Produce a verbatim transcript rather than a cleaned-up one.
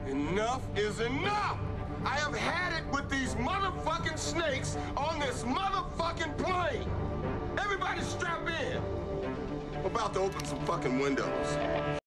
Enough is enough! I have had it with these motherfucking snakes on this motherfucking plane! Everybody strap in! I'm about to open some fucking windows.